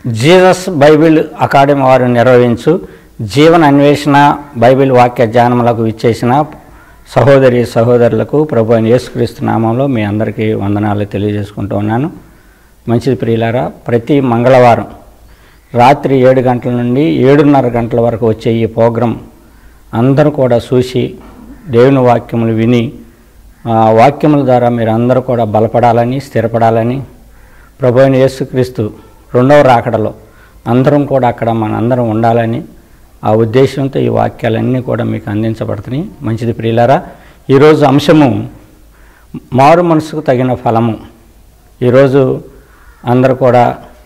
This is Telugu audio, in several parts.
జీసస్ బైబిల్ అకాడమీ వారు నిర్వహించు జీవన అన్వేషణ బైబిల్ వాక్య ధ్యానములకు విచ్చేసిన సహోదరి సహోదరులకు ప్రభు అయిన యేసుక్రీస్తు నామంలో మీ అందరికీ వందనాలు తెలియజేసుకుంటూ ఉన్నాను. మంచిది ప్రియులారా, ప్రతి మంగళవారం రాత్రి 7 గంటల నుండి 7:30 గంటల వరకు వచ్చే ఈ ప్రోగ్రాం అందరూ కూడా చూసి దేవుని వాక్యములు విని వాక్యముల ద్వారా మీరు అందరూ కూడా బలపడాలని స్థిరపడాలని ప్రభు అయిన యేసుక్రీస్తు రెండవ రాకడలో అందరం కూడా అక్కడ మనందరం ఉండాలని ఆ ఉద్దేశంతో ఈ వాక్యాలన్నీ కూడా మీకు అందించబడుతున్నాయి. మంచిది ప్రియులారా, ఈరోజు అంశము మారు మనసుకు తగిన ఫలము. ఈరోజు అందరూ కూడా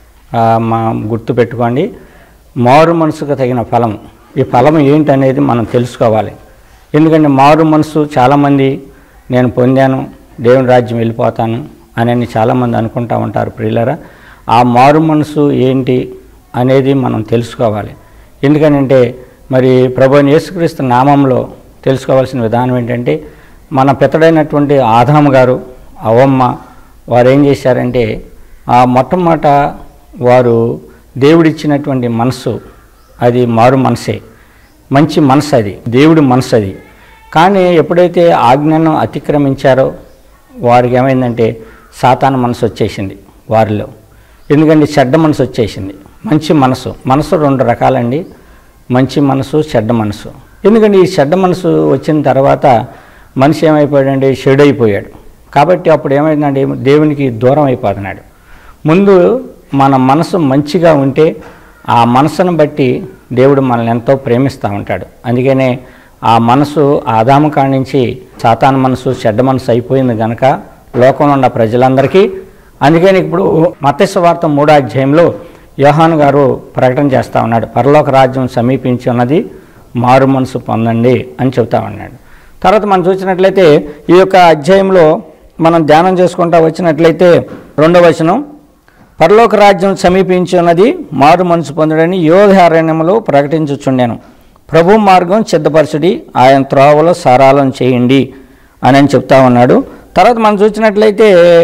గుర్తు పెట్టుకోండి, మారు మనసుకు తగిన ఫలం. ఈ ఫలం ఏంటనేది మనం తెలుసుకోవాలి. ఎందుకంటే మారు మనసు చాలామంది నేను పొందాను, దేవుని రాజ్యం వెళ్ళిపోతాను అని చాలామంది అనుకుంటూ ఉంటారు. ప్రియులారా, ఆ మారు మనసు ఏంటి అనేది మనం తెలుసుకోవాలి. ఎందుకనంటే మరి ప్రభువైన యేసుక్రీస్తు నామంలో తెలుసుకోవాల్సిన విధానం ఏంటంటే, మన పితడైనటువంటి ఆదాము గారు అవ్వమ్మ వారు ఏం చేశారంటే, ఆ మొట్టమొదట వారు దేవుడిచ్చినటువంటి మనసు అది మారు మనసే, మంచి మనసు, అది దేవుడి మనసు అది. కానీ ఎప్పుడైతే ఆజ్ఞను అతిక్రమించారో వారికి ఏమైందంటే సాతాను మనసు వచ్చేసింది వారిలో. ఎందుకంటే చెడ్డ మనసు వచ్చేసింది. మంచి మనసు, మనసు 2 రకాలండి, మంచి మనసు చెడ్డ మనసు. ఎందుకంటే ఈ చెడ్డ మనసు వచ్చిన తర్వాత మనిషి ఏమైపోయాడండి, చెడైపోయాడు. కాబట్టి అప్పుడు ఏమైందండి, దేవునికి దూరం అయిపోతున్నాడు. ముందు మన మనసు మంచిగా ఉంటే ఆ మనసును బట్టి దేవుడు మనల్ని ఎంతో ప్రేమిస్తూ ఉంటాడు. అందుకనే ఆ మనసు ఆదాము కాడి నుంచి సాతాను మనసు చెడ్డ మనసు అయిపోయింది కనుక లోకంలో ఉన్న ప్రజలందరికీ. అందుకని ఇప్పుడు మత్తయి సువార్త 3వ అధ్యాయంలో యోహాను గారు ప్రకటన చేస్తూ ఉన్నాడు, పరలోక రాజ్యం సమీపించి ఉన్నది, మారు మనసు పొందండి అని చెబుతా ఉన్నాడు. తర్వాత మనం చూసినట్లయితే ఈ యొక్క అధ్యాయంలో మనం ధ్యానం చేసుకుంటూ వచ్చినట్లయితే 2వ వచనం, పరలోక రాజ్యం సమీపించి ఉన్నది, మారు మనసు పొందుడని యోధారణ్యములో ప్రకటించుచుండెను. ప్రభు మార్గం సిద్ధపరచుడి, ఆయన త్రోవలో సారాలను చేయండి అని చెప్తా ఉన్నాడు. తర్వాత మనం చూసినట్లయితే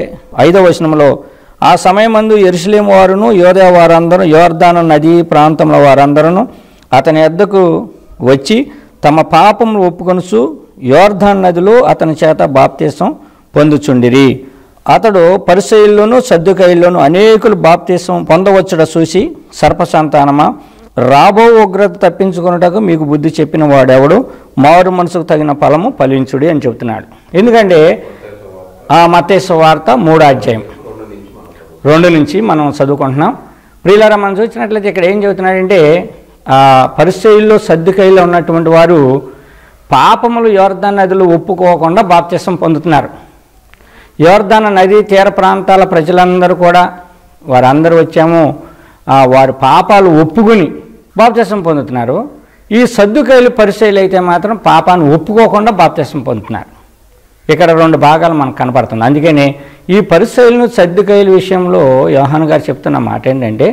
5వ వచనంలో, ఆ సమయమందు యెరూషలేము వారును యోధా వారందరూ యోర్దాను నదీ ప్రాంతంలో వారందరూ అతని యొద్దకు వచ్చి తమ పాపములు ఒప్పుకొనుచు యోర్దాను నదిలో అతని చేత బాప్తీసం పొందుచుండిరి. అతడు పరిసయ్యుల్లోనూ సద్దుకయ్యుల్లోనూ అనేకులు బాప్తీసం పొందవచ్చుట చూసి, సర్పసంతానమా, రాబో ఉగ్రత తప్పించుకున్నటకు మీకు బుద్ధి చెప్పిన వాడెవడు, మారు మనసుకు తగిన ఫలము ఫలించుడి అని చెబుతున్నాడు. ఎందుకంటే మత్తయి సువార్త 3వ అధ్యాయం 2 నుంచి మనం చదువుకుంటున్నాం. ప్రియులారా, మనం చూసినట్లయితే ఇక్కడ ఏం చెబుతున్నాడంటే, పరిసయ్యుల్లో సద్దుకయ్యుల్లో ఉన్నటువంటి వారు పాపములు యోర్దాను నదిలో ఒప్పుకోకుండా బాప్తీసం పొందుతున్నారు. యోర్దాను నదీ తీర ప్రాంతాల ప్రజలందరూ కూడా వారందరూ వచ్చాము వారి పాపాలు ఒప్పుకొని బాప్తీసం పొందుతున్నారు. ఈ సద్దుకయ్యులు పరిసయ్యులు అయితే మాత్రం పాపాన్ని ఒప్పుకోకుండా బాప్తీసం పొందుతున్నారు. ఇక్కడ 2 భాగాలు మనకు కనపడుతుంది. అందుకని ఈ పరిసయ్యులను సద్దుకయ్యుల విషయంలో యోహాను గారు చెప్తున్న మాట ఏంటంటే,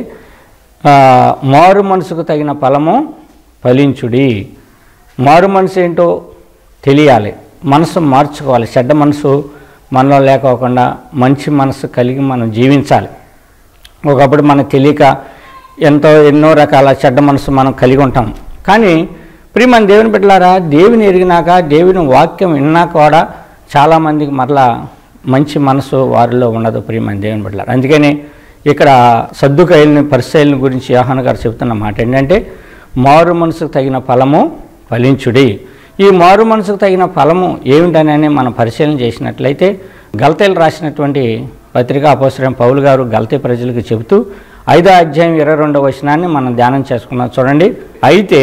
మారు మనసుకు తగిన ఫలము ఫలించుడి. మారు మనసు ఏంటో తెలియాలి, మనసు మార్చుకోవాలి. చెడ్డ మనసు మనలో లేకోకుండా మంచి మనసు కలిగి మనం జీవించాలి. ఒకప్పుడు మనకు తెలియక ఎన్నో రకాల చెడ్డ మనసు మనం కలిగి ఉంటాం. కానీ ప్రియమైన దేవుని బిడ్డలారా, దేవుని ఎరిగినాక దేవుని వాక్యం విన్నాక కూడా చాలామందికి మరలా మంచి మనసు వారిలో ఉండదు. ప్రియమైన దేవుని బిడ్డలారా, అందుకని ఇక్కడ సద్దుకయ్యులని పరిసయ్యులని గురించి యోహాను గారు చెబుతున్న మాట ఏంటంటే, మారు మనసుకు తగిన ఫలము ఫలించుడి. ఈ మారు మనసుకు తగిన ఫలము ఏమిటని మనం పరిశీలన చేసినట్లయితే, గలతీయులకు రాసినటువంటి పత్రిక అపోస్తలుడైన పౌలు గారు గలతీ ప్రజలకు చెబుతూ 5వ అధ్యాయం 22వ వచనాన్ని మనం ధ్యానం చేసుకున్నాం. చూడండి, అయితే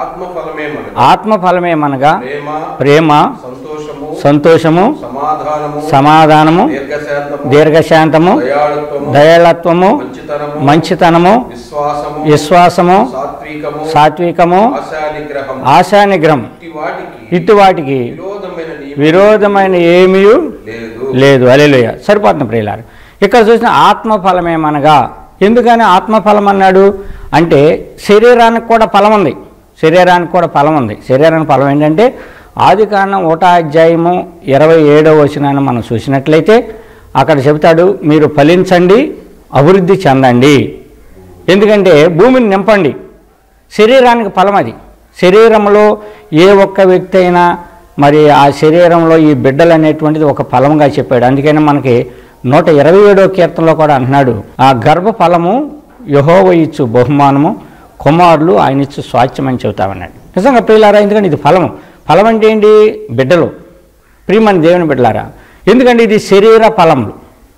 ఆత్మఫలమే మనగా ప్రేమ, సంతోషము, సమాధానము, దీర్ఘశాంతము, దయాళత్వము, మంచితనము, విశ్వాసము, సాత్వికము, ఆశానిగ్రహం, ఇటువాటికి విరోధమైన ఏమీ లేదు. హల్లెలూయా. సరిపోతుంది ప్రియులారా. ఇక్కడ చూసిన ఆత్మఫలమేమనగా, ఎందుకని ఆత్మఫలం అన్నాడు అంటే, శరీరానికి కూడా ఫలం ఉంది. శరీరానికి కూడా ఫలం ఉంది. శరీరానికి ఫలం ఏంటంటే, ఆదికాండం 1వ అధ్యాయము 27వ వచనాన్ని మనం చూసినట్లయితే అక్కడ చెబుతాడు, మీరు ఫలించండి, అభివృద్ధి చెందండి. ఎందుకంటే భూమిని నింపండి, శరీరానికి ఫలం అది. శరీరంలో ఏ ఒక్క వ్యక్తి అయినా మరి ఆ శరీరంలో ఈ బిడ్డలు అనేటువంటిది ఒక ఫలంగా చెప్పాడు. అందుకని మనకి 127వ కీర్తనలో కూడా అంటున్నాడు, ఆ గర్భ ఫలము యెహోవా ఇచ్చు బహుమానము, కుమారులు ఆయన ఇచ్చు స్వాస్థ్యం అని చెబుతామన్నాడు. నిజంగా ప్రియులారా, ఎందుకంటే ఇది ఫలము. ఫలం అంటే ఏంటి? బిడ్డలు, ప్రియమైన దేవుని బిడ్డలారా. ఎందుకంటే ఇది శరీర ఫలములు.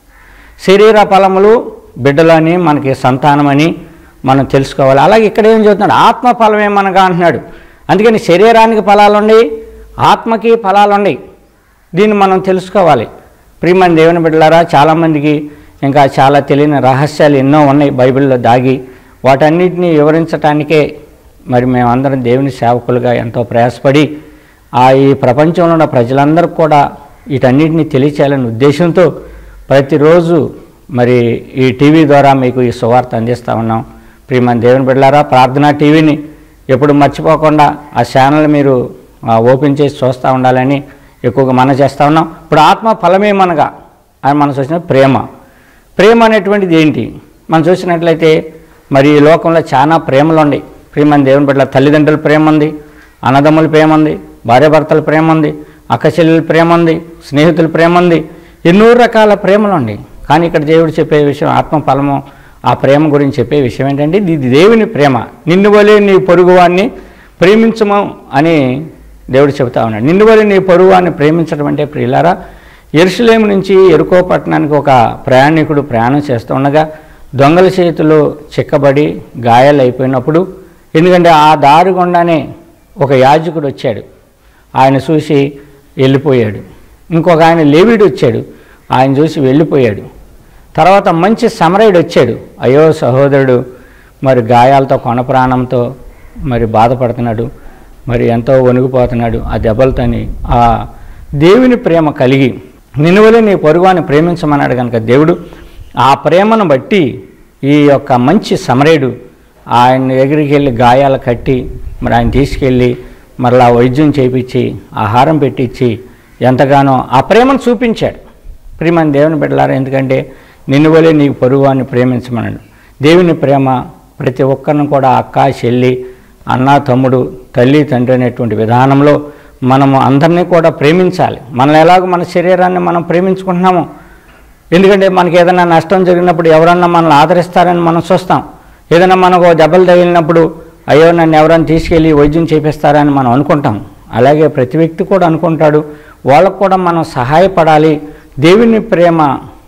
శరీర ఫలములు బిడ్డలు అని మనకి సంతానమని మనం తెలుసుకోవాలి. అలాగే ఇక్కడ ఏం చెబుతున్నాడు? ఆత్మ ఫలం ఏమనగా అంటున్నాడు. అందుకని శరీరానికి ఫలాలు ఉన్నాయి, ఆత్మకి ఫలాలు ఉన్నాయి. దీన్ని మనం తెలుసుకోవాలి. ప్రియమైన దేవుని బిడ్డలారా, చాలామందికి ఇంకా చాలా తెలియని రహస్యాలు ఎన్నో ఉన్నాయి బైబిల్లో దాగి. వాటన్నిటిని వివరించడానికే మరి మేమందరం దేవుని సేవకులుగా ఎంతో ప్రయాసపడి ఈ ప్రపంచంలో ఉన్న ప్రజలందరికీ కూడా వీటన్నిటిని తెలియచేయాలనే ఉద్దేశంతో ప్రతిరోజు మరి ఈ టీవీ ద్వారా మీకు ఈ సువార్త అందిస్తూ ఉన్నాం. ప్రియమైన దేవుని బిడ్డలారా, ప్రార్థనా టీవీని ఎప్పుడు మర్చిపోకుండా ఆ ఛానల్ మీరు ఓపెన్ చేసి చూస్తూ ఉండాలని ఎక్కువగా మనం చేస్తూ ఉన్నాం. ఇప్పుడు ఆత్మ ఫలమేమనగా అని మనం చూసిన ప్రేమ అనేటువంటిది ఏంటి? మనం చూసినట్లయితే మరి ఈ లోకంలో చాలా ప్రేమలు ఉన్నాయి. ప్రియమైన దేవుని బిడ్డల తల్లిదండ్రుల ప్రేమ ఉంది, అన్నదమ్ముల ప్రేమ ఉంది, భార్యాభర్తల ప్రేమ ఉంది, అక్కచెల్లెల ప్రేమ ఉంది, స్నేహితుల ప్రేమ ఉంది, ఎన్నో రకాల ప్రేమలు ఉన్నాయి. కానీ ఇక్కడ దేవుడు చెప్పే విషయం ఆత్మ ఫలము, ఆ ప్రేమ గురించి చెప్పే విషయం ఏంటంటే ఇది దేవుని ప్రేమ. నిన్ను వలె నీ పొరుగువాన్ని ప్రేమించము అని దేవుడు చెబుతా ఉన్నాడు. నిన్ను వలె నీ పొరుగువాన్ని ప్రేమించడం అంటే ప్రియులారా, యెరూషలేము నుంచి యెరికో పట్టణానికి ఒక ప్రయాణికుడు ప్రయాణం చేస్తూ ఉండగా దొంగల చేతిలో చిక్కబడి గాయాలు అయిపోయినప్పుడు, ఎందుకంటే ఆ దారి గుండానే ఒక యాజకుడు వచ్చాడు, ఆయన చూసి వెళ్ళిపోయాడు. ఇంకొక ఆయన లేవీడు వచ్చాడు, ఆయన చూసి వెళ్ళిపోయాడు. తర్వాత మంచి సమరయుడు వచ్చాడు, అయ్యో సహోదరుడు మరి గాయాలతో కొన ప్రాణంతో మరి బాధపడుతున్నాడు, మరి ఎంతో వణిగిపోతున్నాడు ఆ దెబ్బలతోని. ఆ దేవుని ప్రేమ కలిగి నిన్ను వలె నీ పొరుగువాన్ని ప్రేమించమన్నాడు కనుక దేవుడు ఆ ప్రేమను బట్టి ఈ యొక్క మంచి సమరయుడు ఆయన దగ్గరికి వెళ్ళి గాయాలు కట్టి మరి ఆయన తీసుకెళ్ళి మరలా వైద్యం చేయించి ఆహారం పెట్టించి ఎంతగానో ఆ ప్రేమను చూపించాడు. ప్రియమైన దేవుని బిడ్డలారా, ఎందుకంటే నిన్ను వలె నీ పొరుగువాన్ని ప్రేమించమన్నాడు. దేవుని ప్రేమ ప్రతి ఒక్కరిని కూడా అక్క చెల్లి అన్న తమ్ముడు తల్లి తండ్రి అనేటువంటి విధానంలో మనము అందరినీ కూడా ప్రేమించాలి. మనం ఎలాగో మన శరీరాన్ని మనం ప్రేమించుకుంటున్నాము. ఎందుకంటే మనకి ఏదైనా నష్టం జరిగినప్పుడు ఎవరన్నా మనల్ని ఆదరిస్తారని మనం చూస్తాం. ఏదైనా మనకు దెబ్బలు తగిలినప్పుడు అయ్యో నన్ను ఎవరైనా తీసుకెళ్ళి వైద్యం చేపిస్తారని మనం అనుకుంటాం. అలాగే ప్రతి వ్యక్తి కూడా అనుకుంటాడు, వాళ్ళకు కూడా మనం సహాయపడాలి. దేవుని ప్రేమ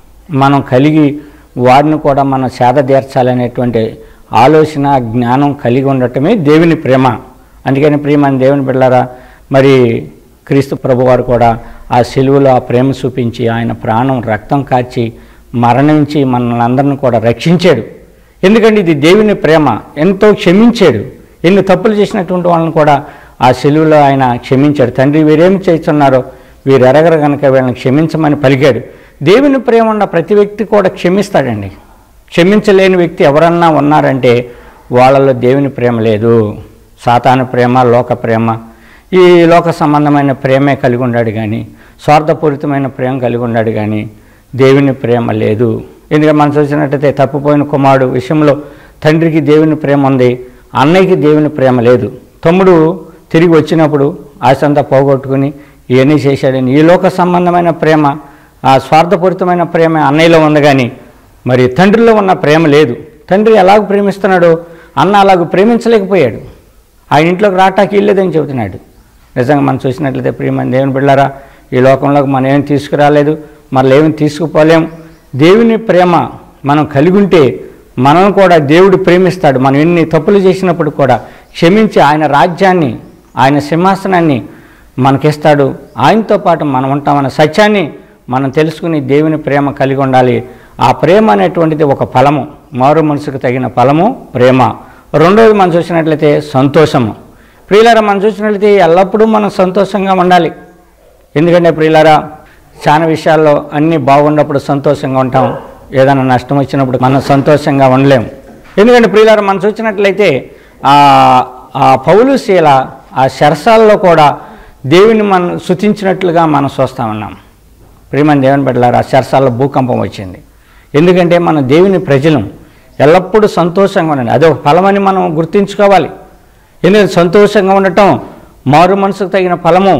మనం కలిగి వారిని కూడా మనం సేద తీర్చాలనేటువంటి ఆలోచన జ్ఞానం కలిగి ఉండటమే దేవుని ప్రేమ. అందుకని ప్రియమైన దేవుని బిడ్డలారా, మరి క్రీస్తు ప్రభువారు కూడా ఆ సిలువలో ఆ ప్రేమ చూపించి ఆయన ప్రాణం రక్తం కార్చి మరణించి మనల్ని అందరిని కూడా రక్షించాడు. ఎందుకంటే ఇది దేవుని ప్రేమ. ఎంతో క్షమించాడు. ఎన్ని తప్పులు చేసినటువంటి వాళ్ళని కూడా ఆ సిలువలో ఆయన క్షమించాడు. తండ్రి వీరేమి చేస్తున్నారో వీరు ఎరగరు కనుక వీళ్ళని క్షమించమని పలికాడు. దేవుని ప్రేమ ఉన్న ప్రతి వ్యక్తి కూడా క్షమిస్తాడండి. క్షమించలేని వ్యక్తి ఎవరన్నా ఉన్నారంటే వాళ్ళలో దేవుని ప్రేమ లేదు. సాతాను ప్రేమ, లోక ప్రేమ, ఈ లోక సంబంధమైన ప్రేమే కలిగి ఉన్నాడు కానీ స్వార్థపూరితమైన ప్రేమ కలిగి ఉన్నాడు కానీ దేవుని ప్రేమ లేదు. ఎందుకంటే మనం చూసినట్టయితే తప్పిపోయిన కుమారుడు విషయంలో తండ్రికి దేవుని ప్రేమ ఉంది, అన్నయ్యకి దేవుని ప్రేమ లేదు. తమ్ముడు తిరిగి వచ్చినప్పుడు ఆశంతా పోగొట్టుకుని ఇవన్నీ చేశాడని ఈ లోక సంబంధమైన ప్రేమ, ఆ స్వార్థపూరితమైన ప్రేమ అన్నయ్యలో ఉంది కానీ మరి తండ్రిలో ఉన్న ప్రేమ లేదు. తండ్రి ఎలాగ ప్రేమిస్తున్నాడో అన్న అలాగ ప్రేమించలేకపోయాడు. ఆయన ఇంట్లోకి రావటానికి ఇల్లేదని చెబుతున్నాడు. నిజంగా మనం చూసినట్లయితే ప్రియమైన దేవుని బిడ్డలారా, ఈ లోకంలోకి మనం ఏం తీసుకురాలేదు, మళ్ళీ ఏమి తీసుకుపోలేము. దేవుని ప్రేమ మనం కలిగి ఉంటే మనల్ని కూడా దేవుడు ప్రేమిస్తాడు. మనం ఎన్ని తప్పులు చేసినప్పుడు కూడా క్షమించి ఆయన రాజ్యాన్ని, ఆయన సింహాసనాన్ని మనకిస్తాడు. ఆయనతో పాటు మనం ఉంటామన్న సత్యాన్ని మనం తెలుసుకుని దేవుని ప్రేమ కలిగి ఉండాలి. ఆ ప్రేమ అనేటువంటిది ఒక ఫలము, మారు మనసుకు తగిన ఫలము ప్రేమ. రెండోది మనం చూసినట్లయితే సంతోషము. ప్రియులారా, మనం చూసినట్లయితే ఎల్లప్పుడూ మనం సంతోషంగా ఉండాలి. ఎందుకంటే ప్రియులారా, చాలా విషయాల్లో అన్నీ బాగున్నప్పుడు సంతోషంగా ఉంటాం, ఏదైనా నష్టం వచ్చినప్పుడు మనం సంతోషంగా ఉండలేము. ఎందుకంటే ప్రియులారా, మనం చూసినట్లయితే ఆ పౌలు శీల ఆ శరసాలలో కూడా దేవుని మనం స్తుతించినట్లుగా మనం చూస్తూ ఉన్నాం. ప్రియమైన దేవుని బిడ్డలారా, ఆ శరసాలలో భూకంపం వచ్చింది. ఎందుకంటే మనం దేవుని ప్రజలం. ఎల్లప్పుడూ సంతోషంగా ఉండండి. అదొక ఫలమని మనం గుర్తుంచుకోవాలి. ఎందుకంటే సంతోషంగా ఉండటం మారు మనసుకు తగిన ఫలము.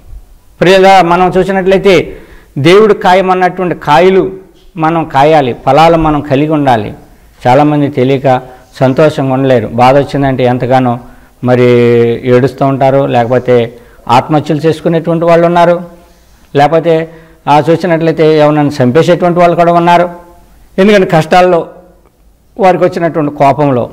ప్రియగా మనం చూసినట్లయితే దేవుడు కాయమన్నటువంటి కాయలు మనం కాయాలి, ఫలాలు మనం కలిగి ఉండాలి. చాలామంది తెలియక సంతోషంగా ఉండలేరు. బాధ వచ్చిందంటే ఎంతగానో మరి ఏడుస్తూ ఉంటారు, లేకపోతే ఆత్మహత్యలు చేసుకునేటువంటి వాళ్ళు ఉన్నారు, లేకపోతే చూసినట్లయితే ఎవరినైనా చంపేసేటువంటి వాళ్ళు కూడా ఉన్నారు. ఎందుకంటే కష్టాల్లో వారికి వచ్చినటువంటి కోపంలో.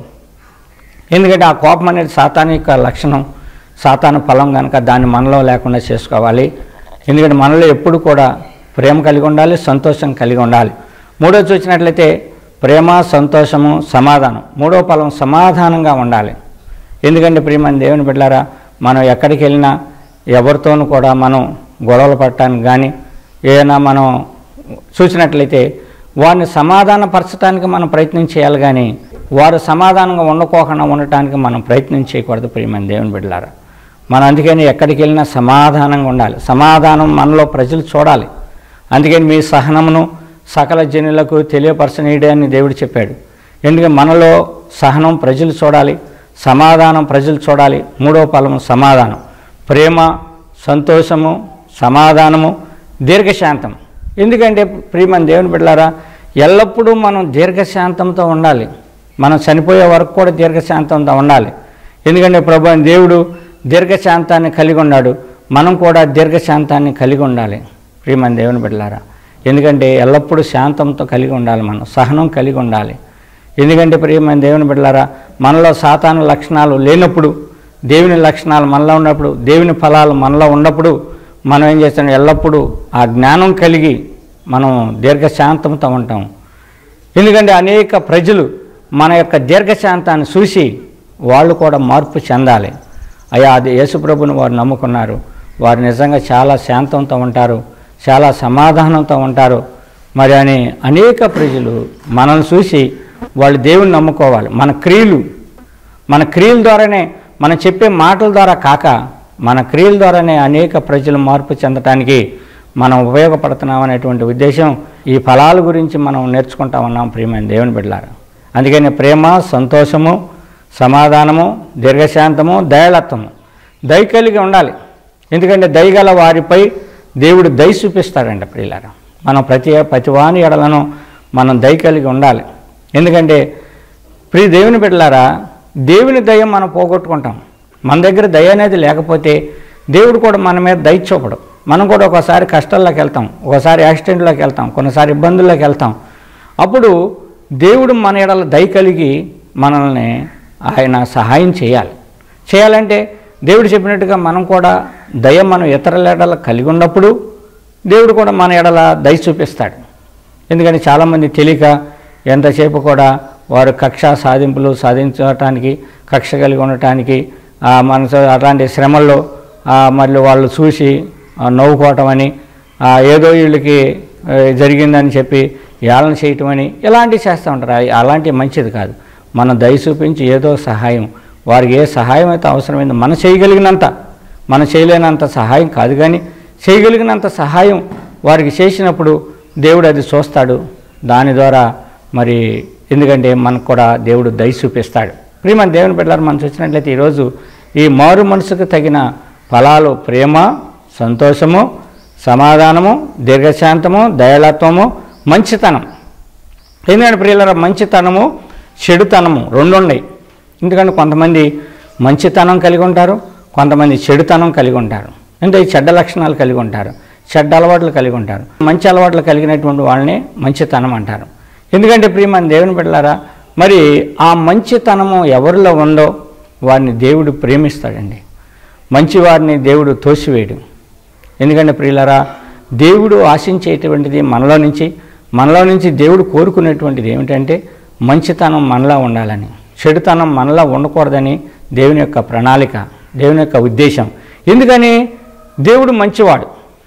ఎందుకంటే ఆ కోపం అనేది సాతాను యొక్క లక్షణం, సాతాను ఫలం కనుక దాన్ని మనలో లేకుండా చేసుకోవాలి. ఎందుకంటే మనలో ఎప్పుడు కూడా ప్రేమ కలిగి ఉండాలి, సంతోషం కలిగి ఉండాలి. మూడోది చూసినట్లయితే ప్రేమ, సంతోషము, సమాధానం. మూడో ఫలం సమాధానంగా ఉండాలి. ఎందుకంటే ప్రియమైన దేవుని బిడ్డలారా, మనం ఎక్కడికి వెళ్ళినా ఎవరితోనూ కూడా మనం గొడవలు పడటానికి కానీ ఏదైనా మనం చూసినట్లయితే వారిని సమాధానపరచడానికి మనం ప్రయత్నం చేయాలి, కానీ వారు సమాధానంగా ఉండకోకుండా ఉండటానికి మనం ప్రయత్నం చేయకూడదు. ప్రియమైన దేవుని బిడ్డలారా, మనం అందుకని ఎక్కడికి వెళ్ళినా సమాధానంగా ఉండాలి. సమాధానం మనలో ప్రజలు చూడాలి. అందుకని మీ సహనమును సకల జనులకు తెలియపరచనీయుడే అని దేవుడు చెప్పాడు. ఎందుకంటే మనలో సహనం ప్రజలు చూడాలి, సమాధానం ప్రజలు చూడాలి. మూడో ఫలము సమాధానం. ప్రేమ, సంతోషము, సమాధానము, దీర్ఘశాంతం. ఎందుకంటే ప్రియమైన దేవుని బిడ్డలారా, ఎల్లప్పుడూ మనం దీర్ఘశాంతంతో ఉండాలి. మనం చనిపోయే వరకు కూడా దీర్ఘశాంతంతో ఉండాలి. ఎందుకంటే ప్రభు దేవుడు దీర్ఘశాంతాన్ని కలిగి ఉన్నాడు, మనం కూడా దీర్ఘశాంతాన్ని కలిగి ఉండాలి. ప్రియమైన దేవుని బిడ్డలారా, ఎందుకంటే ఎల్లప్పుడూ శాంతంతో కలిగి ఉండాలి, మనం సహనం కలిగి ఉండాలి. ఎందుకంటే ప్రియమైన దేవుని బిడ్డలారా, మనలో సాతాను లక్షణాలు లేనప్పుడు, దేవుని లక్షణాలు మనలో ఉన్నప్పుడు, దేవుని ఫలాలు మనలో ఉన్నప్పుడు మనం ఏం చేస్తాం, ఎల్లప్పుడూ ఆ జ్ఞానం కలిగి మనం దీర్ఘశాంతంతో ఉంటాం. ఎందుకంటే అనేక ప్రజలు మన యొక్క దీర్ఘశాంతాన్ని చూసి వాళ్ళు కూడా మార్పు చెందాలి. అయ్యా, అది యేసుప్రభుని వారు నమ్ముకున్నారు, వారు నిజంగా చాలా శాంతంతో ఉంటారు, చాలా సమాధానంతో ఉంటారు మరి అని అనేక ప్రజలు మనల్ని చూసి వాళ్ళు దేవుని నమ్ముకోవాలి. మన క్రియల ద్వారానే, మనం చెప్పే మాటల ద్వారా కాక మన క్రియల ద్వారానే అనేక ప్రజలు మార్పు చెందటానికి మనం ఉపయోగపడుతున్నాం అనేటువంటి ఉద్దేశం ఈ ఫలాల గురించి మనం నేర్చుకుంటా ఉన్నాం ప్రియమైన దేవుని బిడ్డలారా. అందుకని ప్రేమ, సంతోషము, సమాధానము, దీర్ఘశాంతము, దయాళత్వము, దయ కలిగి ఉండాలి. ఎందుకంటే దయగల వారిపై దేవుడు దయ చూపిస్తాడంట ప్రియులారా. మనం ప్రతివాని ఎడలను మనం దయ కలిగి ఉండాలి. ఎందుకంటే ప్రియ దేవుని బిడ్డలారా, దేవుని దయ మనం పోగొట్టుకుంటాం. మన దగ్గర దయ అనేది లేకపోతే దేవుడు కూడా మన మీద దయ చూపడు. మనం కూడా ఒకసారి కష్టాల్లోకి వెళ్తాం, ఒకసారి యాక్సిడెంట్లోకి వెళ్తాం, కొన్నిసారి ఇబ్బందుల్లోకి వెళ్తాం. అప్పుడు దేవుడు మన ఎడల దయ కలిగి మనల్ని ఆయన సహాయం చేయాలంటే దేవుడు చెప్పినట్టుగా మనం కూడా దయ మనం ఇతరుల ఎడల కలిగి ఉన్నప్పుడు దేవుడు కూడా మన ఎడల దయ చూపిస్తాడు. ఎందుకంటే చాలామంది తెలియక ఎంతసేపు కూడా వారు కక్ష సాధింపులు సాధించడానికి, కక్ష కలిగి ఉండటానికి మనసు అట్లాంటి శ్రమల్లో మళ్ళీ వాళ్ళు చూసి నవ్వుకోవటం అని, ఏదో వీళ్ళకి జరిగిందని చెప్పి ఏళన చేయటం అని ఇలాంటివి చేస్తూ ఉంటారు. అలాంటివి మంచిది కాదు. మనం దయ చూపించి ఏదో సహాయం, వారికి ఏ సహాయం అయితే అవసరమైందో మనం చేయగలిగినంత, మనం చేయలేనంత సహాయం కాదు కానీ చేయగలిగినంత సహాయం వారికి చేసినప్పుడు దేవుడు అది చూస్తాడు. దాని ద్వారా మరి ఎందుకంటే మనకు కూడా దేవుడు దయ చూపిస్తాడు. ప్రియమైన దేవుని బిడ్డలారా, మనం చూసినట్లయితే ఈరోజు ఈ మారు మనసుకు తగిన ఫలాలు ప్రేమ, సంతోషము, సమాధానము, దీర్ఘశాంతము, దయాళత్వము, మంచితనం. ఎందుకంటే ప్రియులారా, మంచితనము, చెడుతనము రెండు ఉన్నాయి. ఎందుకంటే కొంతమంది మంచితనం కలిగి ఉంటారు, కొంతమంది చెడుతనం కలిగి ఉంటారు. అంటే చెడ్డ లక్షణాలు కలిగి ఉంటారు, చెడ్డ అలవాట్లు కలిగి ఉంటారు. మంచి అలవాట్లు కలిగినటువంటి వాళ్ళని మంచితనం అంటారు. ఎందుకంటే ప్రియమైన దేవుని బిడ్డలారా, మరి ఆ మంచితనము ఎవరిలో ఉందో వారిని దేవుడు ప్రేమిస్తాడండి. మంచివారిని దేవుడు తోసివేయడు. ఎందుకంటే ప్రియులారా, దేవుడు ఆశించేటువంటిది మనలో నుంచి దేవుడు కోరుకునేటువంటిది ఏమిటంటే మంచితనం మనలో ఉండాలని, చెడుతనం మనలో ఉండకూడదని దేవుని యొక్క ప్రణాళిక, దేవుని యొక్క ఉద్దేశం. ఎందుకని దేవుడు మంచివాడు.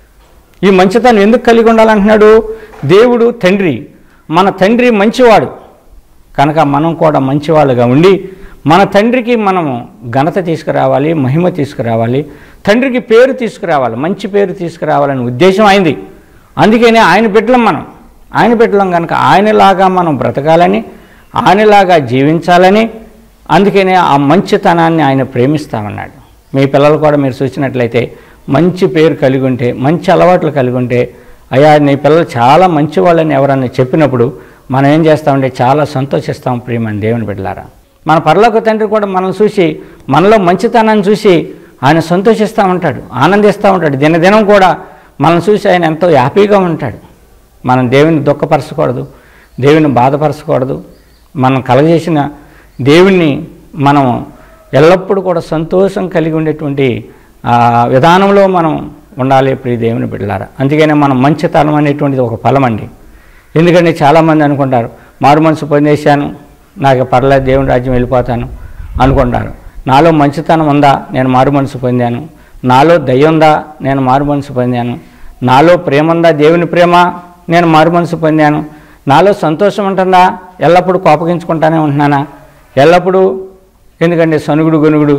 ఈ మంచితనం ఎందుకు కలిగి ఉండాలంటున్నాడు? దేవుడు తండ్రి, మన తండ్రి మంచివాడు కనుక మనం కూడా మంచివాళ్ళుగా ఉండి మన తండ్రికి మనము ఘనత తీసుకురావాలి, మహిమ తీసుకురావాలి, తండ్రికి పేరు తీసుకురావాలి, మంచి పేరు తీసుకురావాలని ఉద్దేశం అయింది. అందుకనే ఆయన బిడ్డలం కనుక ఆయనలాగా మనం బ్రతకాలని, ఆయనలాగా జీవించాలని, అందుకనే ఆ మంచితనాన్ని ఆయన ప్రేమిస్తామన్నాడు. మీ పిల్లలు కూడా మీరు చూసినట్లయితే మంచి పేరు కలిగి ఉంటే, మంచి అలవాట్లు కలిగి ఉంటే, అయ్యా నీ పిల్లలు చాలా మంచి వాళ్ళని ఎవరన్నా చెప్పినప్పుడు మనం ఏం చేస్తామంటే చాలా సంతోషిస్తాం. ప్రియమైన దేవుని బిడ్డలారా, మన పరలోక తండ్రి కూడా మనల్ని చూసి, మనలో మంచితనాన్ని చూసి ఆయన సంతోషిస్తూ ఉంటాడు, ఆనందిస్తూ ఉంటాడు. దినదినం కూడా మనల్ని చూసి ఆయన ఎంతో హ్యాపీగా ఉంటాడు. మనం దేవుని దుఃఖపరచకూడదు, దేవుని బాధపరచకూడదు. మనం కలగజేసిన దేవుణ్ణి మనం ఎల్లప్పుడూ కూడా సంతోషం కలిగి ఉండేటువంటి విధానంలో మనం ఉండాలి ప్రియ దేవుని బిడ్డలారా. అందుకనే మనం మంచితనం అనేటువంటిది ఒక ఫలం అండి. ఎందుకంటే చాలామంది అనుకుంటారు, మారు మనసు పొందేశాను, నాకు పర్లేదు, దేవుని రాజ్యం వెళ్ళిపోతాను అనుకుంటారు. నాలో మంచితనం ఉందా, నేను మారు మనసు పొందాను. నాలో దయ ఉందా, నేను మారు మనసు పొందాను. నాలో ప్రేమ ఉందా, దేవుని ప్రేమ, నేను మారు మనసు పొందాను. నాలో సంతోషం ఉంటుందా, ఎల్లప్పుడూ కోపగించుకుంటానే ఉంటున్నానా, ఎల్లప్పుడూ ఎందుకంటే సనుగుడు గొనుగుడు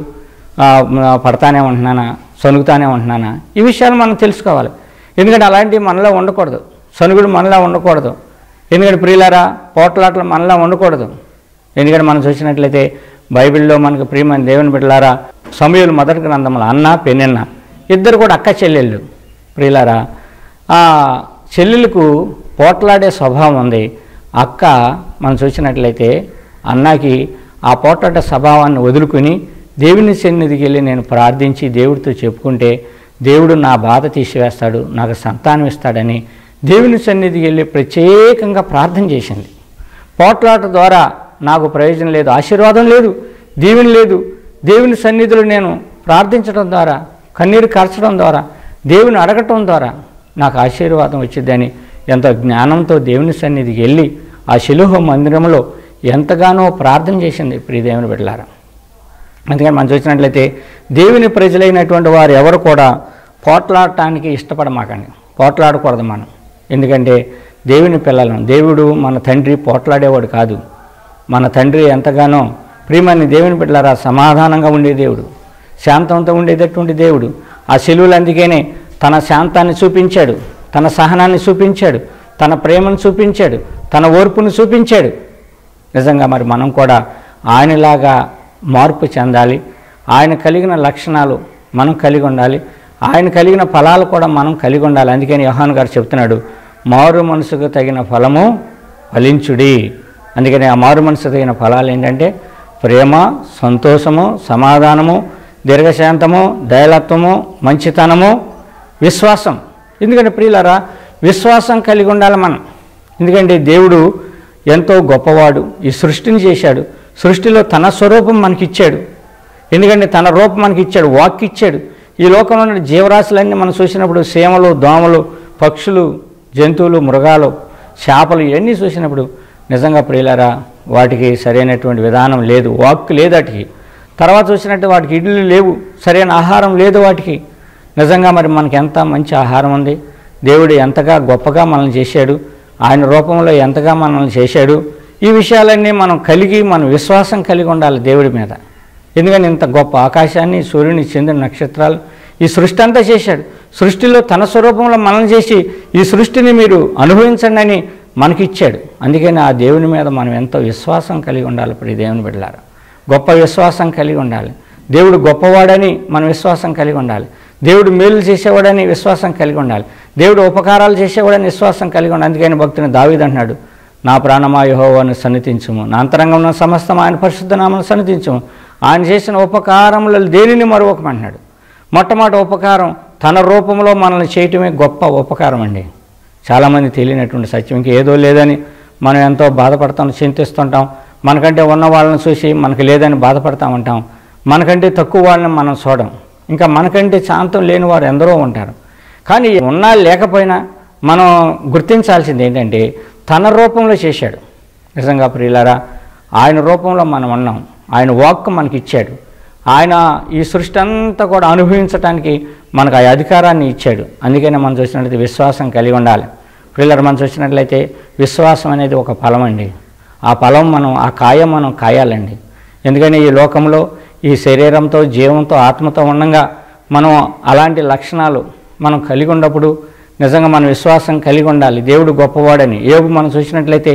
పడతానే ఉంటున్నానా, సనుగుతానే ఉంటున్నానా, ఈ విషయాలు మనం తెలుసుకోవాలి. ఎందుకంటే అలాంటివి మనలో ఉండకూడదు. సనుగుడు మనలో ఉండకూడదు. ఎందుకంటే ప్రియులారా, పోట్లాటలు మనలో ఉండకూడదు. ఎందుకంటే మనం చూసినట్లయితే బైబిల్లో మనకు ప్రియమైన దేవుని బిడ్డలారా, సమూయేలు మొదటి గ్రంథంలో అన్న పెనిన్న ఇద్దరు కూడా అక్క చెల్లెళ్ళు. ప్రియులారా, ఆ చెల్లెలకు పోట్లాడే స్వభావం ఉంది. అక్క మనం చూసినట్లయితే అన్నకి ఆ పోట్లాట స్వభావాన్ని వదులుకుని దేవుని సన్నిధికి వెళ్ళి నేను ప్రార్థించి దేవుడితో చెప్పుకుంటే దేవుడు నా బాధ తీసివేస్తాడు, నాకు సంతానం ఇస్తాడని దేవుని సన్నిధికి వెళ్ళి ప్రత్యేకంగా ప్రార్థన చేసింది. పోట్లాట ద్వారా నాకు ప్రయోజనం లేదు, ఆశీర్వాదం లేదు, దీవెన లేదు. దేవుని సన్నిధిలో నేను ప్రార్థించడం ద్వారా, కన్నీరు కార్చడం ద్వారా, దేవుని అడగటం ద్వారా నాకు ఆశీర్వాదం వచ్చిందని ఎంతో జ్ఞానంతో దేవుని సన్నిధికి వెళ్ళి ఆ శిలువ మందిరంలో ఎంతగానో ప్రార్థన చేసింది ప్రియ దేవుని బిడ్డలారా. అందుకని మనం చూసినట్లయితే దేవుని ప్రజలైనటువంటి వారు ఎవరు కూడా పోట్లాడటానికి ఇష్టపడమాకండి, పోట్లాడకూడదు మనం. ఎందుకంటే దేవుని పిల్లలను, దేవుడు మన తండ్రి పోట్లాడేవాడు కాదు. మన తండ్రి ఎంతగానో ప్రియమైన దేవుని బిడ్డలారా సమాధానంగా ఉండే దేవుడు, శాంతంతో ఉండేటటువంటి దేవుడు. ఆ శిలువలు అందుకనే తన శాంతాన్ని చూపించాడు, తన సహనాన్ని చూపించాడు, తన ప్రేమను చూపించాడు, తన ఓర్పును చూపించాడు. నిజంగా మరి మనం కూడా ఆయనలాగా మార్పు చెందాలి. ఆయన కలిగిన లక్షణాలు మనం కలిగి ఉండాలి, ఆయన కలిగిన ఫలాలు కూడా మనం కలిగి ఉండాలి. అందుకని యోహాను గారు చెప్తున్నాడు, మారు మనసుకు తగిన ఫలము ఫలించుడి. అందుకని ఆ మారు మనసుకు తగిన ఫలాలు ఏంటంటే ప్రేమ, సంతోషము, సమాధానము, దీర్ఘశాంతము, దయాళత్వము, మంచితనము, విశ్వాసం. ఎందుకంటే ప్రియులారా, విశ్వాసం కలిగి ఉండాలి మనం. ఎందుకంటే దేవుడు ఎంతో గొప్పవాడు, ఈ సృష్టిని చేశాడు, సృష్టిలో తన స్వరూపం మనకిచ్చాడు. ఎందుకంటే తన రూపం మనకి ఇచ్చాడు, వాక్ ఇచ్చాడు. ఈ లోకంలో ఉన్న జీవరాశులన్నీ మనం చూసినప్పుడు సీమలు, దోమలు, పక్షులు, జంతువులు, మృగాలు, చేపలు ఇవన్నీ చూసినప్పుడు నిజంగా ప్రియులారా వాటికి సరైనటువంటి విధానం లేదు, వాక్ లేదు వాటికి. తర్వాత చూసినట్టు వాటికి ఇడ్లు లేవు, సరైన ఆహారం లేదు వాటికి. నిజంగా మరి మనకి ఎంత మంచి ఆహారం ఉంది, దేవుడు ఎంతగా గొప్పగా మనల్ని చేశాడు, ఆయన రూపంలో ఎంతగా మనల్ని చేశాడు. ఈ విషయాలన్నీ మనం కలిగి, మన విశ్వాసం కలిగి ఉండాలి దేవుడి మీద. ఎందుకంటే ఇంత గొప్ప ఆకాశాన్ని, సూర్యుని, చంద్రుని, నక్షత్రాలు, ఈ సృష్టి అంతా చేశాడు. సృష్టిలో తన స్వరూపంలో మనల్ని చేసి ఈ సృష్టిని మీరు అనుభవించండి అని మనకిచ్చాడు. అందుకని ఆ దేవుని మీద మనం ఎంతో విశ్వాసం కలిగి ఉండాలి. ఇప్పుడు ఈ దేవుని బిడ్డలారా గొప్ప విశ్వాసం కలిగి ఉండాలి. దేవుడు గొప్పవాడని మనం విశ్వాసం కలిగి ఉండాలి. దేవుడు మేలు చేసేవాడని విశ్వాసం కలిగి ఉండాలి. దేవుడు ఉపకారాలు చేసేవాడని విశ్వాసం కలిగి ఉండాలి. అందుకని భక్తుని దావీదు అంటున్నాడు, నా ప్రాణమా యెహోవాను సన్నిధించుము, నా అంతరంగం ఉన్న సమస్తం ఆయన పరిశుద్ధ నామమును సన్నిధించుము, ఆయన చేసిన ఉపకారములు దేనిని మరొకమంటున్నాడు. మొట్టమొదటి ఉపకారం తన రూపంలో మనల్ని చేయటమే గొప్ప ఉపకారం అండి. చాలామంది తెలియనటువంటి సత్యం. ఇంకేదో లేదని మనం ఎంతో బాధపడతాం, చింతిస్తుంటాం. మనకంటే ఉన్న వాళ్ళని చూసి మనకు లేదని బాధపడతా ఉంటాం. మనకంటే తక్కువ వాళ్ళని మనం చూడం. ఇంకా మనకంటే శాంతం లేని వారు ఎందరో ఉంటారు. కానీ ఉన్నా లేకపోయినా మనం గుర్తించాల్సింది ఏంటంటే తన రూపంలో చేశాడు. నిజంగా ప్రియులారా ఆయన రూపంలో మనం ఉన్నాం. ఆయన వాక్ మనకి ఇచ్చాడు. ఆయన ఈ సృష్టి అంతా కూడా అనుభవించడానికి మనకు ఆ అధికారాన్ని ఇచ్చాడు. అందుకనే మనం చూసినట్లయితే విశ్వాసం కలిగి ఉండాలి. ప్రియులారా మనం చూసినట్లయితే విశ్వాసం అనేది ఒక ఫలం అండి. ఆ ఫలం ఆ కాయం మనం కాయాలండి. ఎందుకంటే ఈ లోకంలో ఈ శరీరంతో, జీవంతో, ఆత్మతో ఉండగా మనం అలాంటి లక్షణాలు మనం కలిగి ఉన్నప్పుడు నిజంగా మనం విశ్వాసం కలిగి ఉండాలి. దేవుడు గొప్పవాడని. యోబు మనం చూసినట్లయితే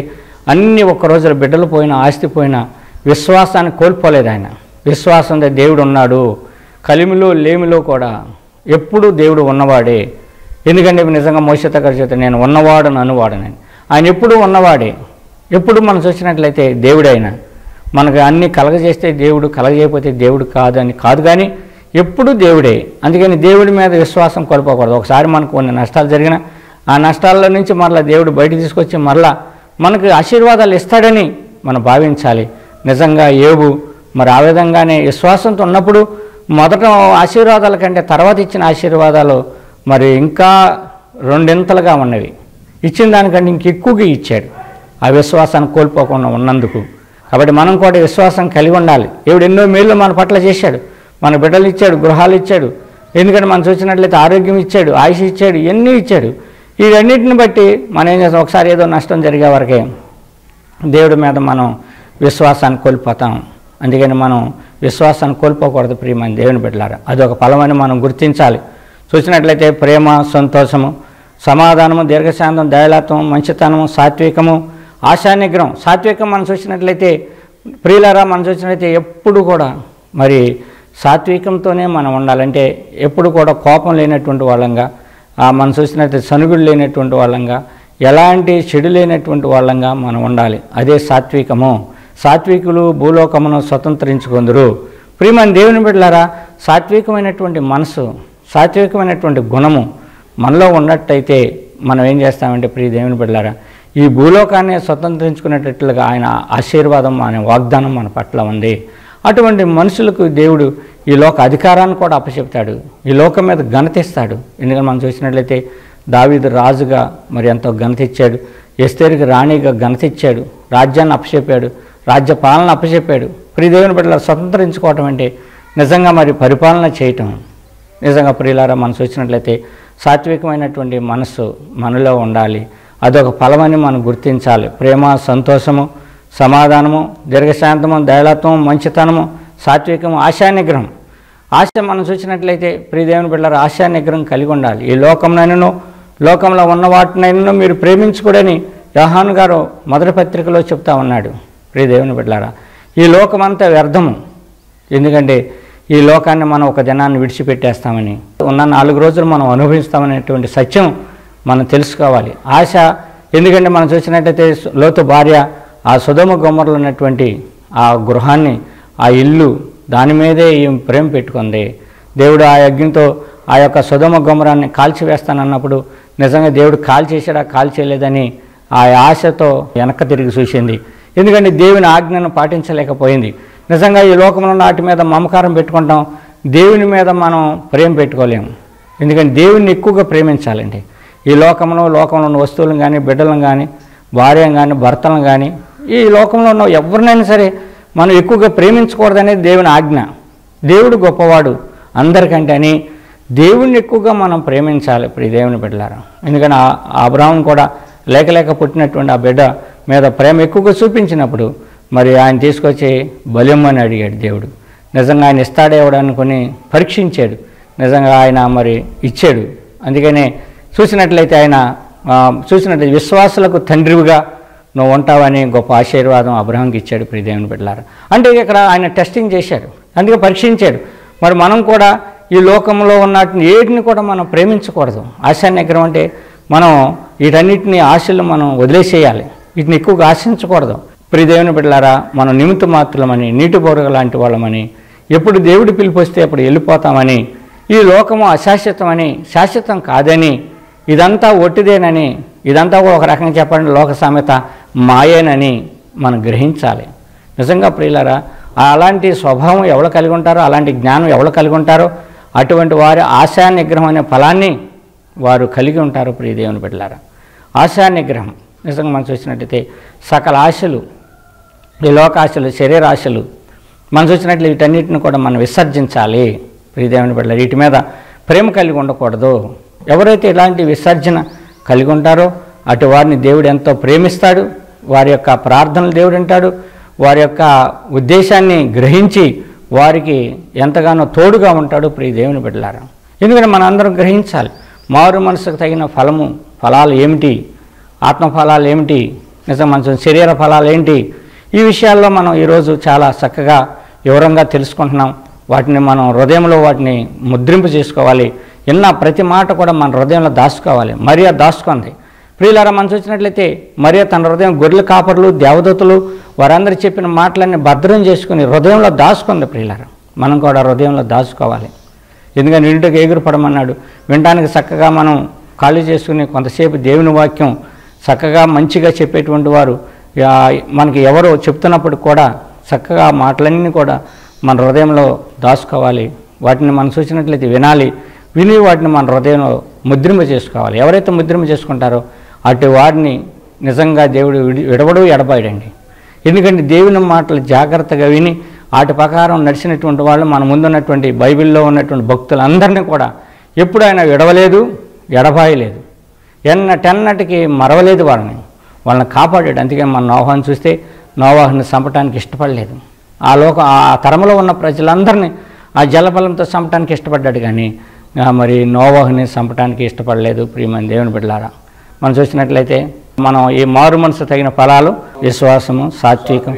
అన్ని ఒక్క రోజుల బిడ్డలు పోయినా ఆస్తి పోయినా విశ్వాసాన్ని కోల్పోలేదు ఆయన. విశ్వాసంతో దేవుడు ఉన్నాడు, కలిమిలో లేమిలో కూడా ఎప్పుడూ దేవుడు ఉన్నవాడే. ఎందుకంటే నిజంగా మోషే దగ్గర చేత నేను ఉన్నవాడని అనువాడనని, ఆయన ఎప్పుడూ ఉన్నవాడే. ఎప్పుడు మనం చూసినట్లయితే దేవుడైనా మనకు అన్నీ కలగజేస్తే దేవుడు, కలగజేయకపోతే దేవుడు కాదని కాదు, కానీ ఎప్పుడూ దేవుడే. అందుకని దేవుడి మీద విశ్వాసం కోల్పోకూడదు. ఒకసారి మనకు కొన్ని నష్టాలు జరిగినా ఆ నష్టాల్లో నుంచి మరలా దేవుడు బయట తీసుకొచ్చి మరలా మనకు ఆశీర్వాదాలు ఇస్తాడని మనం భావించాలి. నిజంగా యోబు మరి ఆ విధంగానే విశ్వాసంతో ఉన్నప్పుడు మొదట ఆశీర్వాదాల కంటే తర్వాత ఇచ్చిన ఆశీర్వాదాలు మరి ఇంకా రెండింతలుగా ఉన్నవి. ఇచ్చిన దానికంటే ఇంక ఎక్కువగా ఇచ్చాడు ఆ విశ్వాసాన్ని కోల్పోకుండా ఉన్నందుకు. కాబట్టి మనం కూడా విశ్వాసం కలిగి ఉండాలి. దేవుడు ఎన్నో మేళ్ళు మన పట్ల చేశాడు, మన బిడ్డలు ఇచ్చాడు, గృహాలు ఇచ్చాడు. ఎందుకంటే మనం చూసినట్లయితే ఆరోగ్యం ఇచ్చాడు, ఆయుష్ ఇచ్చాడు, ఇవన్నీ ఇచ్చాడు. వీటన్నిటిని బట్టి మనం ఏం చేస్తాం, ఒకసారి ఏదో నష్టం జరిగే వరకే దేవుడి మీద మనం విశ్వాసాన్ని కోల్పోతాం. అందుకని మనం విశ్వాసాన్ని కోల్పోకూడదు ప్రియమైన దేవుని బిడ్డలారా. అదొక ఫలమని మనం గుర్తించాలి. చూసినట్లయితే ప్రేమ, సంతోషము, సమాధానము, దీర్ఘశాంతం, దయాళత్వం, మంచితనము, సాత్వికము, ఆశానిగ్రహం. సాత్వికం మనం చూసినట్లయితే ప్రియులారా, మనం చూసినట్లయితే ఎప్పుడు కూడా మరి సాత్వికంతోనే మనం ఉండాలంటే ఎప్పుడు కూడా కోపం లేనటువంటి వాళ్ళంగా, మనం చూసినట్లయితే సనుగుడు లేనటువంటి వాళ్ళంగా, ఎలాంటి చెడు లేనటువంటి వాళ్ళంగా మనం ఉండాలి. అదే సాత్వికము. సాత్వికులు భూలోకమును స్వతంత్రించుకుందరు. ప్రియమైన దేవుని బిడ్డలారా, సాత్వికమైనటువంటి మనసు, సాత్వికమైనటువంటి గుణము మనలో ఉన్నట్టయితే మనం ఏం చేస్తామంటే ప్రియ దేవుని బిడ్డలారా, ఈ భూలోకాన్ని స్వతంత్రించుకునేటట్లుగా ఆయన ఆశీర్వాదం, ఆయన వాగ్దానం మన పట్ల ఉంది. అటువంటి మనుషులకు దేవుడు ఈ లోక అధికారాన్ని కూడా అప్పచెప్తాడు, ఈ లోకం మీద ఘనత ఇస్తాడు. ఎందుకంటే మనం చూసినట్లయితే దావీదు రాజుగా మరి ఎంతో ఘనత ఇచ్చాడు, ఎస్తేరుకి రాణిగా ఘనత ఇచ్చాడు, రాజ్యాన్ని అప్పచెప్పాడు, రాజ్య పాలన అప్పచెప్పాడు. ప్రియదేవుని బిడ్డల స్వతంత్రించుకోవటం అంటే నిజంగా మరి పరిపాలన చేయటం. నిజంగా ప్రియులారా, మనం చూసినట్లయితే సాత్వికమైనటువంటి మనస్సు మనలో ఉండాలి. అదొక ఫలమని మనం గుర్తించాలి. ప్రేమ, సంతోషము, సమాధానము, దీర్ఘశాంతము, దయాళత్వం, మంచితనము, సాత్వికము, ఆశానిగ్రహం. ఆశ మనం చూసినట్లయితే ప్రియదేవుని బిడ్డలారా, ఆశానిగ్రహం కలిగి ఉండాలి. ఈ లోకంలోనూ లోకంలో ఉన్న వాటినైనా మీరు ప్రేమించుకోడని యోహాను గారు మొదటి పత్రికలో చెప్తా ఉన్నాడు. ప్రియదేవుని బిడ్డలారా, ఈ లోకమంతా వ్యర్థము. ఎందుకంటే ఈ లోకాన్ని మనం ఒక దినాన్ని విడిచిపెట్టేస్తామని, ఉన్న 4 రోజులు మనం అనుభవిస్తామనేటువంటి సత్యం మనం తెలుసుకోవాలి. ఆశ, ఎందుకంటే మనం చూసినట్టయితే లోతు భార్య ఆ సొదొమ గొమొర్రాలో ఉన్నటువంటి ఆ గృహాన్ని, ఆ ఇల్లు, దాని మీదే ఈ ప్రేమ పెట్టుకుంది. దేవుడు ఆ యజ్ఞంతో ఆ యొక్క సొదొమ గొమొర్రాన్ని కాల్చివేస్తానన్నప్పుడు నిజంగా దేవుడు కాల్చేసాడా కాల్చేయలేదని ఆ ఆశతో వెనక్కి తిరిగి చూసింది. ఎందుకంటే దేవుని ఆజ్ఞను పాటించలేకపోయింది. నిజంగా ఈ లోకంలో వాటి మీద మమకారం పెట్టుకుంటాం, దేవుని మీద మనం ప్రేమ పెట్టుకోలేము. ఎందుకంటే దేవుణ్ణి ఎక్కువగా ప్రేమించాలండి. ఈ లోకంలో ఉన్న వస్తువులను కానీ, బిడ్డలను కానీ, భార్యను కానీ, భర్తలను కానీ, ఈ లోకంలో ఉన్న ఎవరినైనా సరే మనం ఎక్కువగా ప్రేమించకూడదనేది దేవుని ఆజ్ఞ. దేవుడు గొప్పవాడు అందరికంటే అని దేవుణ్ణి ఎక్కువగా మనం ప్రేమించాలి ప్రియ దేవుని బిడ్డలారా. ఎందుకంటే అబ్రాహాము కూడా లేక పుట్టినటువంటి ఆ బిడ్డ మీద ప్రేమ ఎక్కువగా చూపించినప్పుడు మరి ఆయన తీసుకొచ్చి బలిమ్మని అడిగాడు దేవుడు. నిజంగా ఆయన ఇస్తాడేవాడు అనుకుని పరీక్షించాడు. నిజంగా ఆయన మరి ఇచ్చాడు. అందుకనే చూసినట్లయితే ఆయన చూసినట్లయితే విశ్వాసులకు తండ్రివిగా నువ్వు ఉంటావని గొప్ప ఆశీర్వాదం అబ్రహాంకి ఇచ్చాడు ప్రియ దేవుని బిడ్డలారా. అంటే ఇక్కడ ఆయన టెస్టింగ్ చేశాడు, అందుకే పరీక్షించాడు. మరి మనం కూడా ఈ లోకంలో ఉన్నటిని ఏటిని కూడా మనం ప్రేమించకూడదు. ఆశానిగ్రహం అంటే మనం వీటన్నిటిని ఆశలు మనం వదిలేసేయాలి, వీటిని ఎక్కువగా ఆశించకూడదు. ప్రియ దేవుని బిడ్డలారా, మనం నిమిత్త మాత్రమని, నీటి బొరగ లాంటి వాళ్ళమని, ఎప్పుడు దేవుడి పిలుపు వస్తే అప్పుడు వెళ్ళిపోతామని, ఈ లోకము అశాశ్వతమని, శాశ్వతం కాదని, ఇదంతా ఒట్టిదేనని, ఇదంతా ఒక రకంగా చెప్పండి లోక సామెత మాయేనని మనం గ్రహించాలి. నిజంగా ప్రియులారా, అలాంటి స్వభావం ఎవరు కలిగి ఉంటారో, అలాంటి జ్ఞానం ఎవరు కలిగి ఉంటారో అటువంటి వారి ఆశా నిగ్రహం అనే ఫలాన్ని వారు కలిగి ఉంటారు ప్రియ దేవుని బిడ్డలారా. ఆశా నిగ్రహం నిజంగా మనం చూసినట్టయితే సకల ఆశలు, ఈ లోకాశలు, శరీరాశలు మనం చూసినట్లు వీటన్నిటిని కూడా మనం విసర్జించాలి ప్రియ దేవుని బిడ్డలారా. వీటి మీద ప్రేమ కలిగి ఉండకూడదు. ఎవరైతే ఇలాంటి విసర్జన కలిగి ఉంటారో అటు వారిని దేవుడు ఎంతో ప్రేమిస్తాడు. వారి యొక్క ప్రార్థనలు దేవుడు వింటాడు. వారి యొక్క ఉద్దేశాన్ని గ్రహించి వారికి ఎంతగానో తోడుగా ఉంటాడు ప్రియ దేవుని బిడ్డలారా. ఎందుకంటే మన అందరం గ్రహించాలి మారు మనసుకు తగిన ఫలాలు ఏమిటి, ఆత్మఫలాలు ఏమిటి, నిజం మన శరీర ఫలాలు ఏంటి, ఈ విషయాల్లో మనం ఈరోజు చాలా చక్కగా వివరంగా తెలుసుకుంటున్నాం. వాటిని మనం హృదయంలో వాటిని ముద్రింపు చేసుకోవాలి. విన్న ప్రతి మాట కూడా మన హృదయంలో దాచుకోవాలి. మరియా దాచుకుంది. ప్రియులారా, మనం చూసినట్లయితే మరియా తన హృదయం గొర్రెల కాపరులు, దేవదూతలు వారందరూ చెప్పిన మాటలన్నీ భద్రం చేసుకుని హృదయంలో దాచుకుంది. ప్రియులారా, మనం కూడా హృదయంలో దాచుకోవాలి. ఎందుకంటే ఇంటికి ఎగురుపడమన్నాడు. వినడానికి చక్కగా మనం ఖాళీ చేసుకుని కొంతసేపు దేవుని వాక్యం చక్కగా మంచిగా చెప్పేటువంటి వారు మనకి ఎవరో చెప్తున్నప్పుడు కూడా చక్కగా మాటలన్నీ కూడా మన హృదయంలో దాచుకోవాలి. వాటిని మనం చూసినట్లయితే వినాలి. విని వాటిని మన హృదయంలో ముద్రింప చేసుకోవాలి. ఎవరైతే ముద్రింప చేసుకుంటారో అటు వాడిని నిజంగా దేవుడు విడవడు ఎడబాయడండి. ఎందుకంటే దేవుని మాటలు జాగ్రత్తగా విని వాటి ప్రకారం నడిచినటువంటి వాళ్ళు మన ముందున్నటువంటి బైబిల్లో ఉన్నటువంటి భక్తులందరినీ కూడా ఎప్పుడు ఆయన విడవలేదు, ఎడబాయలేదు, ఎన్నటెన్నటికి మరవలేదు. వాళ్ళని కాపాడాడు. అందుకే మన నోవాహుని చూస్తే నోవాహుని చంపడానికి ఇష్టపడలేదు. ఆ తరంలో ఉన్న ప్రజలందరినీ ఆ జలబలంతో చంపడానికి ఇష్టపడ్డాడు, కానీ మరి నోవాహుని చంపడానికి ఇష్టపడలేదు. ప్రియమైన దేవుని బిడ్డలారా, మనం చూసినట్లయితే మనం ఈ మారు మనసు తగిన ఫలాలు విశ్వాసము, సాత్వికం,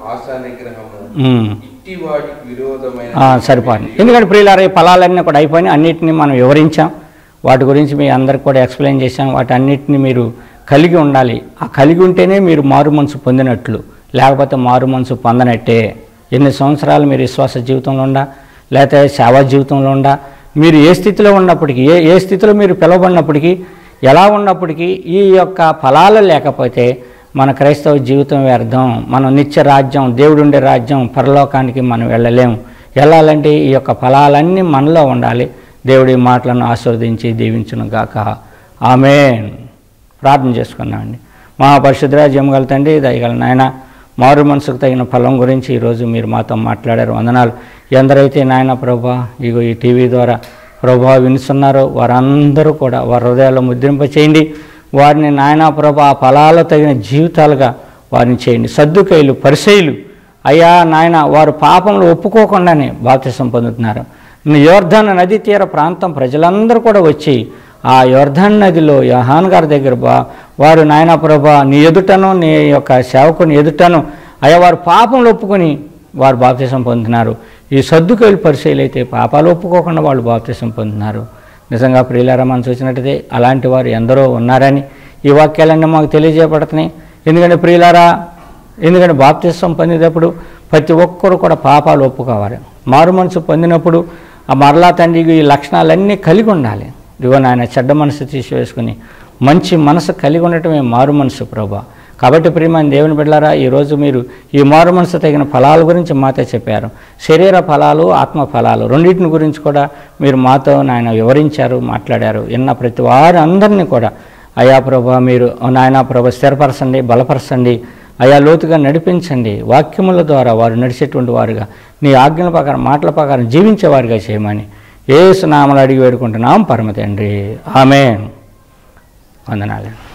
సరిపోయింది. ఎందుకంటే ప్రియులారా, ఈ ఫలాలన్నీ కూడా అయిపోయినాయి. అన్నిటినీ మనం వివరించాం. వాటి గురించి మీ అందరికి కూడా ఎక్స్ప్లెయిన్ చేశాం. వాటి అన్నిటిని మీరు కలిగి ఉండాలి. ఆ కలిగి ఉంటేనే మీరు మారు మనసు పొందినట్లు, లేకపోతే మారు మనసు పొందనట్టే. ఎన్ని సంవత్సరాలు మీరు విశ్వాస జీవితంలో ఉండా, లేకపోతే సేవా జీవితంలో ఉండా, మీరు ఏ స్థితిలో ఉన్నప్పటికీ, ఏ స్థితిలో మీరు పిలువబడినప్పటికీ, ఎలా ఉన్నప్పటికీ ఈ యొక్క ఫలాలు లేకపోతే మన క్రైస్తవ జీవితం వ్యర్థం. మనం నిత్య రాజ్యం, దేవుడు ఉండే రాజ్యం, పరలోకానికి మనం వెళ్ళలేము. వెళ్ళాలంటే ఈ యొక్క ఫలాలన్నీ మనలో ఉండాలి. దేవుడి మాటలను ఆస్వాదించి దీవించును గాక. ఆమేన్. ప్రార్థన చేసుకున్నామండి. మహాపరిశుద్ధుడా, జయముగల తండ్రి, దయగల నాయన, మారు మనసుకు తగిన ఫలం గురించి ఈరోజు మీరు మాతో మాట్లాడారు. వందనాలు. ఎందరైతే నాయన ప్రభా ఇగో ఈ టీవీ ద్వారా ప్రభా వినుస్తున్నారో వారందరూ కూడా వారి హృదయాల్లో ముద్రింప చేయండి. వారిని నాయన ప్రభా ఆ ఫలాలు తగిన జీవితాలుగా వారిని చేయండి. సద్దుకైలు, పరిసయ్యులు అయ్యా నాయన, వారు పాపంలో ఒప్పుకోకుండానే బాప్తిసం పొందుతున్నారు. యోర్దాను నది తీర ప్రాంతం ప్రజలందరూ కూడా వచ్చి ఆ యోర్దాను నదిలో యోహాను గారి దగ్గర వారు నాయన ప్రభా నీ ఎదుటను, నీ యొక్క సేవకుని ఎదుటను అయ్యా వారు పాపంలో ఒప్పుకొని వారు బాప్తిసం పొందుతున్నారు. ఈ సద్దుకైలు, పరిసయ్యులు అయితే పాపాలు ఒప్పుకోకుండా వాళ్ళు బాప్తిసం పొందుతున్నారు. నిజంగా ప్రియులారా, మనం చూసినట్టయితే అలాంటి వారు ఎందరో ఉన్నారని ఈ వాక్యాలన్నీ మాకు తెలియజేయబడుతున్నాయి. ఎందుకంటే ప్రియులారా, ఎందుకంటే బాప్తిసం పొందేటప్పుడు ప్రతి ఒక్కరు కూడా పాపాలు ఒప్పుకోవాలి. మారు మనసు పొందినప్పుడు ఆ మరలా తండ్రికి ఈ లక్షణాలన్నీ కలిగి ఉండాలి. ఇదిగో నాయన, చెడ్డ మనసు తీసివేసుకుని మంచి మనసు కలిగి ఉండటమే మారు మనసు ప్రభా. కాబట్టి ప్రియమైన దేవుని బిడ్డలారా, ఈరోజు మీరు ఈ మారు మనసు తగిన ఫలాల గురించి మాతో చెప్పారు. శరీర ఫలాలు, ఆత్మ ఫలాలు రెండింటిని గురించి కూడా మీరు మాతో నాయన వివరించారు, మాట్లాడారు. విన్న ప్రతి వారు అందరినీ కూడా అయా ప్రభా మీరు నాయన ప్రభా స్థిరపరచండి, బలపరచండి, అయా లోతుగా నడిపించండి. వాక్యముల ద్వారా వారు నడిచేటువంటి వారుగా, నీ ఆజ్ఞల ప్రకారం, మాటల ప్రకారం జీవించేవారుగా చేయమని యేసు నామములో అడిగి వేడుకుంటున్నాం పరమ తండ్రి. ఆమేన్. వందనాలు.